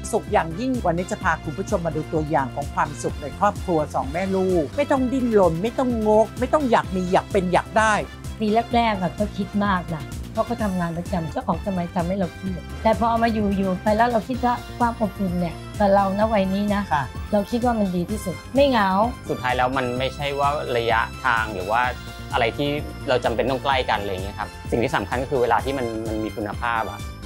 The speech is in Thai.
สุขอย่างยิ่งวันนี้จะพาคุณผู้ชมมาดูตัวอย่างของความสุขในครอบครัว2แม่ลูกไม่ต้องดิ้นรนไม่ต้องงกไม่ต้องอยากมีอยากเป็นอยากได้ปีแรกๆก็คิดมากนะเพราะก็ทำงานประจำเจ้าของทำไมทำให้เราเครียดแต่พอมาอยู่ไปแล้วเราคิดว่าความอบอุ่นเนี่ยกับเราณวัยนี้นะเราคิดว่ามันดีที่สุดไม่เหงาสุดท้ายแล้วมันไม่ใช่ว่าระยะทางหรือว่าอะไรที่เราจำเป็นต้องใกล้กันอะไรอย่างเงี้ยครับสิ่งที่สำคัญก็คือเวลาที่มันมีคุณภาพอะ